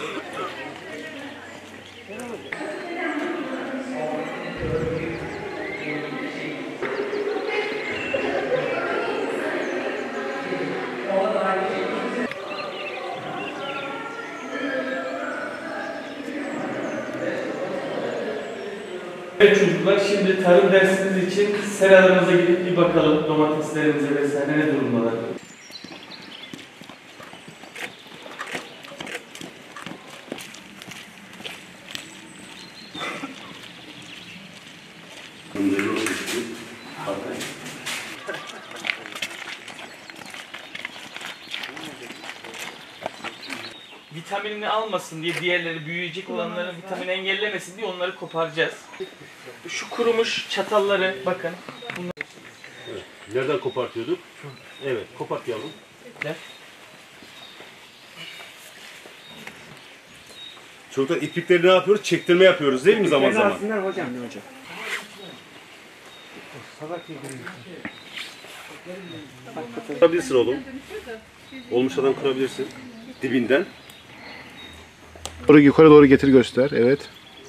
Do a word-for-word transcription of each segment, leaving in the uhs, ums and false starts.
Evet çocuklar, şimdi tarım dersiniz için seralarımıza gidip bir bakalım, domateslerimize vesaire ne durumdalar. Vitaminini almasın diye, diğerleri büyüyecek olanların vitamin engellemesin diye onları koparacağız. Şu kurumuş çatalları bakın. Bunlar... Evet. Nereden kopartıyorduk? Evet, kopart yavrum. Ne? Çocuklar iplikleri ne yapıyoruz? Çektirme yapıyoruz değil mi zaman zaman? Alsınlar hocam. Ne hocam? Kırabilirsin oğlum. Olmuş adam kırabilirsin. Dibinden. Doğru yukarı doğru getir göster. Evet.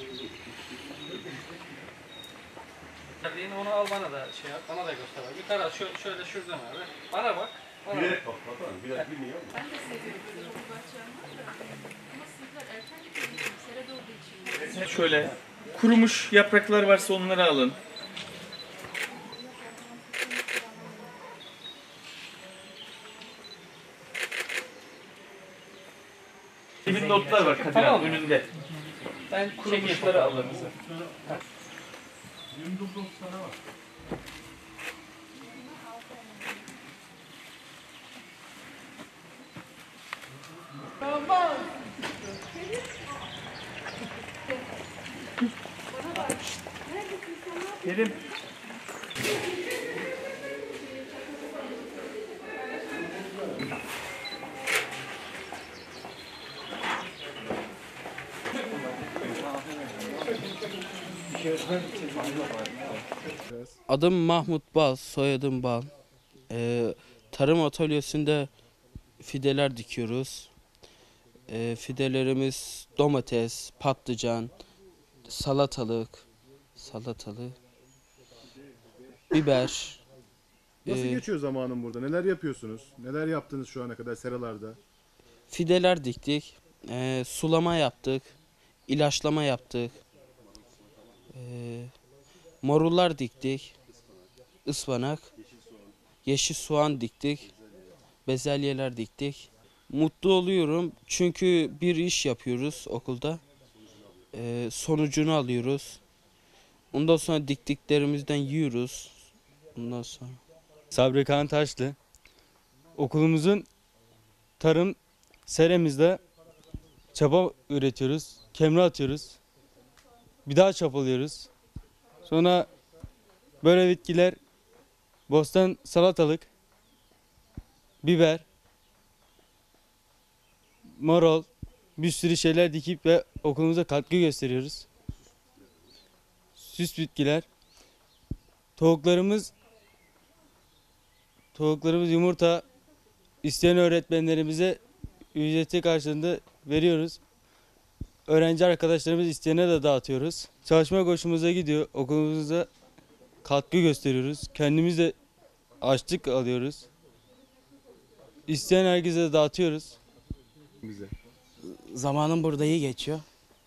Onu al bana da şey yap, bana da göster. Yukarı al, şöyle, şöyle şuradan abi. Bana bak. Bana Bilerek bak, bak, bilerek bilmiyor musun? Ben de seviyorum bahçem var da. Ama sizler erken gidiyorsunuz. Serada olduğu için. Şöyle kurumuş yapraklar varsa onları alın. Dibinde otlar var Kadir abi, önünde. ben Kurumuşları alın. Kerim. Adım Mahmut Bal, soyadım Bal. Ee, tarım atölyesinde fideler dikiyoruz. Ee, fidelerimiz domates, patlıcan, salatalık, salatalık, biber. Nasıl Ee, geçiyor zamanın burada? Neler yapıyorsunuz? Neler yaptınız şu ana kadar seralarda? Fideler diktik, ee, sulama yaptık, ilaçlama yaptık, ee, marullar diktik, ıspanak, yeşil soğan diktik, bezelyeler diktik. Mutlu oluyorum çünkü bir iş yapıyoruz okulda, ee, sonucunu alıyoruz. Ondan sonra diktiklerimizden yiyoruz. Ondan sonra. Sabri Kaan Taşlı. Okulumuzun tarım seremizde çapa üretiyoruz, kemre atıyoruz, bir daha çapalıyoruz. Sonra böyle bitkiler, bostan salatalık, biber, marul, bir sürü şeyler dikip ve okulumuza katkı gösteriyoruz. Süs bitkiler, tavuklarımız, tavuklarımız yumurta isteyen öğretmenlerimize ücreti karşılığında veriyoruz. Öğrenci arkadaşlarımız isteyene de dağıtıyoruz. Çalışma hoşumuza gidiyor. Okulumuza katkı gösteriyoruz. Kendimiz de açlık alıyoruz. İsteyen herkese de dağıtıyoruz. Bize. Zamanım burada iyi geçiyor.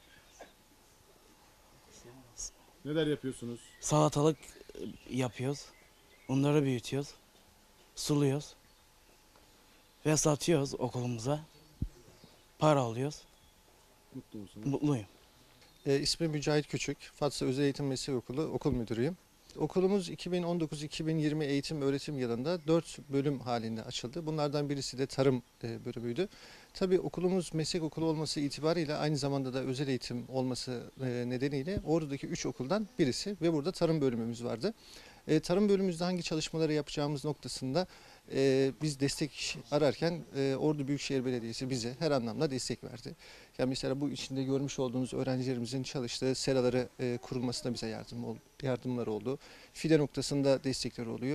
Neler yapıyorsunuz? Salatalık yapıyoruz. Onları büyütüyoruz. Suluyoruz. Ve satıyoruz okulumuza. Para alıyoruz. Mutlu musunuz? Mutluyum. E, ismim Mücahit Küçük. Fatsa Özel Eğitim Meslek Okulu okul müdürüyüm. Okulumuz iki bin on dokuz iki bin yirmi eğitim öğretim yılında dört bölüm halinde açıldı. Bunlardan birisi de tarım e, bölümüydü. Tabii okulumuz meslek okulu olması itibariyle aynı zamanda da özel eğitim olması e, nedeniyle Ordu'daki üç okuldan birisi ve burada tarım bölümümüz vardı. E, tarım bölümümüzde hangi çalışmaları yapacağımız noktasında e, biz destek ararken e, Ordu Büyükşehir Belediyesi bize her anlamda destek verdi. Yani mesela bu içinde görmüş olduğunuz öğrencilerimizin çalıştığı seraları e, kurulmasına bize yardım ol, yardımlar oldu. Fide noktasında destekler oluyor.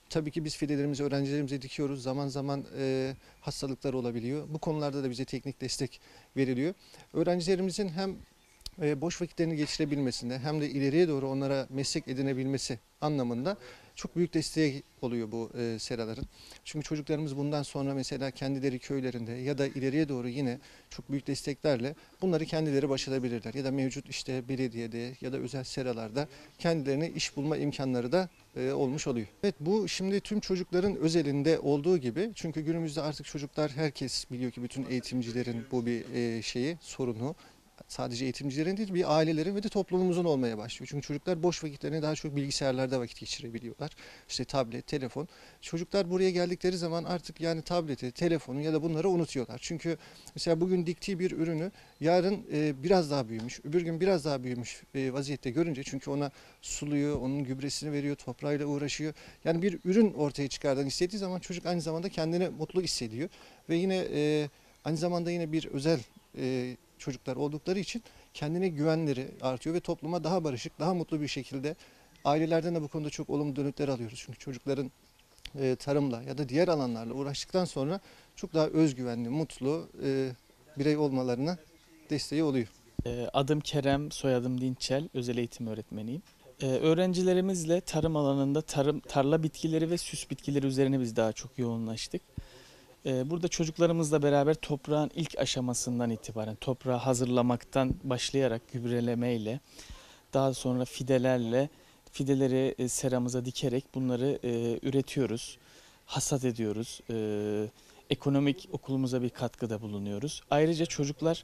Tabii ki biz fidelerimizi öğrencilerimize dikiyoruz. Zaman zaman e, hastalıklar olabiliyor. Bu konularda da bize teknik destek veriliyor. Öğrencilerimizin hem e, boş vakitlerini geçirebilmesinde hem de ileriye doğru onlara meslek edinebilmesi anlamında çok büyük desteği oluyor bu e, seraların. Çünkü çocuklarımız bundan sonra mesela kendileri köylerinde ya da ileriye doğru yine çok büyük desteklerle bunları kendileri başarabilirler. Ya da mevcut işte belediyede ya da özel seralarda kendilerine iş bulma imkanları da e, olmuş oluyor. Evet, bu şimdi tüm çocukların özelinde olduğu gibi, çünkü günümüzde artık çocuklar, herkes biliyor ki bütün eğitimcilerin bu bir e, şeyi, sorunu. Sadece eğitimcilerin değil, bir ailelerin ve de toplumumuzun olmaya başlıyor. Çünkü çocuklar boş vakitlerini daha çok bilgisayarlarda vakit geçirebiliyorlar. İşte tablet, telefon. Çocuklar buraya geldikleri zaman artık yani tableti, telefonu ya da bunları unutuyorlar. Çünkü mesela bugün diktiği bir ürünü yarın e, biraz daha büyümüş, öbür gün biraz daha büyümüş e, vaziyette görünce, çünkü ona suluyor, onun gübresini veriyor, toprağıyla uğraşıyor. Yani bir ürün ortaya çıkardan istediği zaman çocuk aynı zamanda kendini mutlu hissediyor. Ve yine e, aynı zamanda yine bir özel e, çocuklar oldukları için kendine güvenleri artıyor ve topluma daha barışık, daha mutlu bir şekilde, ailelerden de bu konuda çok olumlu dönütler alıyoruz. Çünkü çocukların e, tarımla ya da diğer alanlarla uğraştıktan sonra çok daha özgüvenli, mutlu e, birey olmalarına desteği oluyor. Adım Kerem, soyadım Dinçel, özel eğitim öğretmeniyim. Ee, öğrencilerimizle tarım alanında tarım, tarla bitkileri ve süs bitkileri üzerine biz daha çok yoğunlaştık. Ee, burada çocuklarımızla beraber toprağın ilk aşamasından itibaren toprağı hazırlamaktan başlayarak gübrelemeyle, daha sonra fidelerle, fideleri e, seramıza dikerek bunları e, üretiyoruz, hasat ediyoruz. E, ekonomik okulumuza bir katkıda bulunuyoruz. Ayrıca çocuklar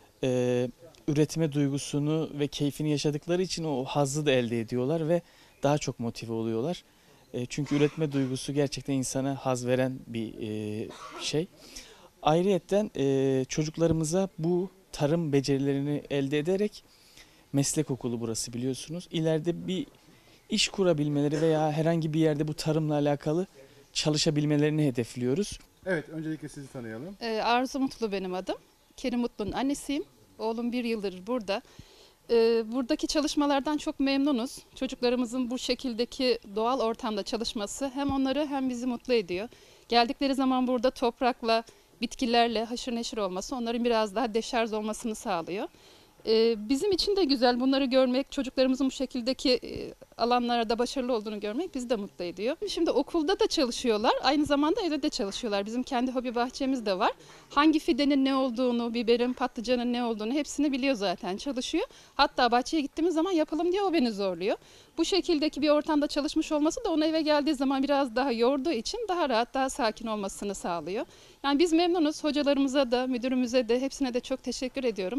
e, üretme duygusunu ve keyfini yaşadıkları için o hazzı da elde ediyorlar ve daha çok motive oluyorlar. E, çünkü üretme duygusu gerçekten insana haz veren bir e, şey. Ayrıyeten e, çocuklarımıza bu tarım becerilerini elde ederek, meslek okulu burası biliyorsunuz, İleride bir iş kurabilmeleri veya herhangi bir yerde bu tarımla alakalı çalışabilmelerini hedefliyoruz. Evet, öncelikle sizi tanıyalım. Ee, Arzu Mutlu benim adım. Kerim Mutlu'nun annesiyim. Oğlum bir yıldır burada. Ee, buradaki çalışmalardan çok memnunuz. Çocuklarımızın bu şekildeki doğal ortamda çalışması hem onları hem bizi mutlu ediyor. Geldikleri zaman burada toprakla, bitkilerle haşır neşir olması onların biraz daha deşarj olmasını sağlıyor. Ee, bizim için de güzel bunları görmek, çocuklarımızın bu şekildeki e, alanlarda başarılı olduğunu görmek bizi de mutlu ediyor. Şimdi okulda da çalışıyorlar, aynı zamanda evde de çalışıyorlar. Bizim kendi hobi bahçemiz de var. Hangi fidenin ne olduğunu, biberin, patlıcanın ne olduğunu hepsini biliyor zaten, çalışıyor. Hatta bahçeye gittiğimiz zaman yapalım diye o beni zorluyor. Bu şekildeki bir ortamda çalışmış olması da onu eve geldiği zaman biraz daha yorduğu için daha rahat, daha sakin olmasını sağlıyor. Yani biz memnunuz, hocalarımıza da, müdürümüze de, hepsine de çok teşekkür ediyorum.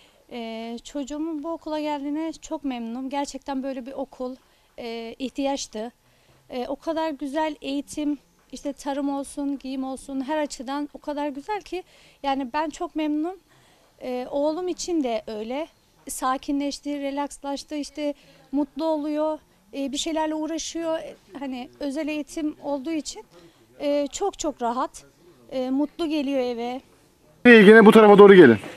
Ee, çocuğumun bu okula geldiğine çok memnunum. Gerçekten böyle bir okul e, ihtiyaçtı. E, o kadar güzel eğitim, işte tarım olsun, giyim olsun, her açıdan o kadar güzel ki yani ben çok memnunum. E, oğlum için de öyle. Sakinleşti, relakslaştı, işte mutlu oluyor, e, bir şeylerle uğraşıyor. E, hani özel eğitim olduğu için e, çok çok rahat, e, mutlu geliyor eve. İlgine bu tarafa doğru gelin.